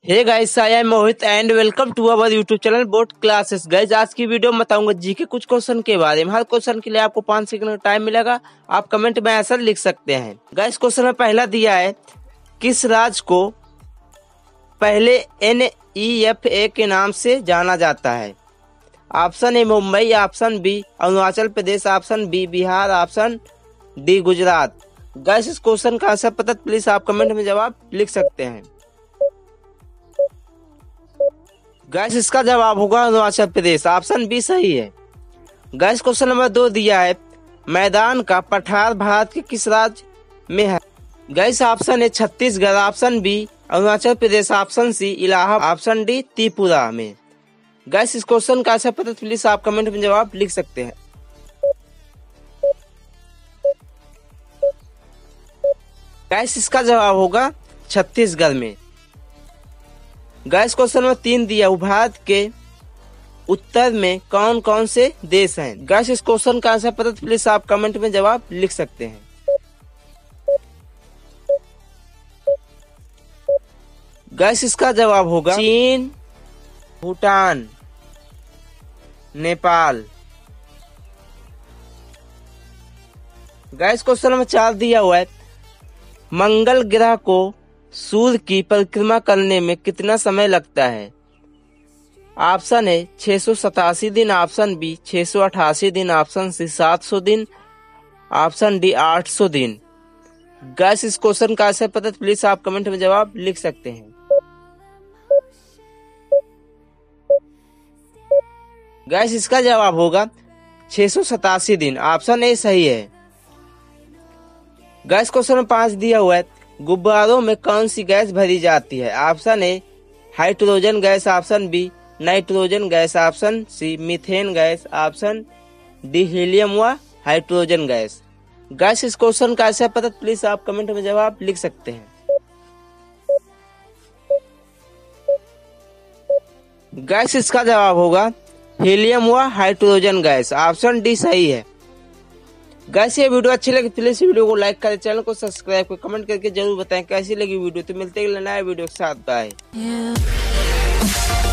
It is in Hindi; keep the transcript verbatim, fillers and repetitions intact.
Hey guys, I am Mohit and welcome to our YouTube channel board classes. Guys, आज की वीडियो में बताऊंगा जी के कुछ क्वेश्चन के बारे में। हर क्वेश्चन के लिए आपको पाँच सेकंड का टाइम मिलेगा। आप कमेंट में आंसर लिख सकते हैं। गाइस, क्वेश्चन में पहला दिया है, किस राज्य को पहले एन ई एफ ए के नाम से जाना जाता है? Option A Mumbai, option B Arunachal Pradesh, option B Bihar, option D Gujarat. Guys, इस क्वेश्चन का आंसर पता प्लीज आप कमेंट में जवाब लिख सकते हैं। गैस, इसका जवाब होगा अरुणाचल प्रदेश, ऑप्शन बी सही है। गैस, क्वेश्चन नंबर दो दिया है, मैदान का पठार भारत के किस राज्य में है? Guys, option A Chhattisgarh, option B Arunachal Pradesh, option C Allahabad, option D Tripura में। गैस, इस क्वेश्चन का आंसर पता प्लीज आप कमेंट में जवाब लिख सकते हैं। गैस, इसका जवाब होगा छत्तीसगढ़ में। गैस, क्वेश्चन नंबर तीन दिया, भारत के उत्तर में कौन कौन से देश हैं? गैस, इस क्वेश्चन का आंसर पता प्लीज आप कमेंट में जवाब लिख सकते हैं। गैस, इसका जवाब होगा चीन, Bhutan, Nepal. Guys, question number चार दिया हुआ है, मंगल ग्रह को सूर्य की परिक्रमा करने में कितना समय लगता है? ऑप्शन है छह सौ सतासी दिन, ऑप्शन बी छह सौ अठासी दिन, ऑप्शन सी सात सौ दिन, ऑप्शन डी आठ सौ दिन। गैस, इस क्वेश्चन का आंसर पता प्लीज आप कमेंट में जवाब लिख सकते हैं। गैस, इसका जवाब होगा छह सौ सतासी दिन, ऑप्शन ए सही है। गैस, क्वेश्चन नंबर पांच दिया हुआ है, गुब्बारों में कौन सी गैस भरी जाती है? Option A hydrogen gas, option B nitrogen gas, option C methane gas, option D helium व हाइड्रोजन गैस। गैस, इस क्वेश्चन का आंसर पता प्लीज आप कमेंट में जवाब लिख सकते हैं। गैस, इसका जवाब होगा हीलियम व हाइड्रोजन गैस, ऑप्शन डी सही है। गैस, ये वीडियो अच्छी लगी प्लीज वीडियो को लाइक करें, चैनल को सब्सक्राइब करें, कमेंट करके जरूर बताएं कैसी लगी वीडियो। तो मिलते हैं नया वीडियो के साथ, बाय।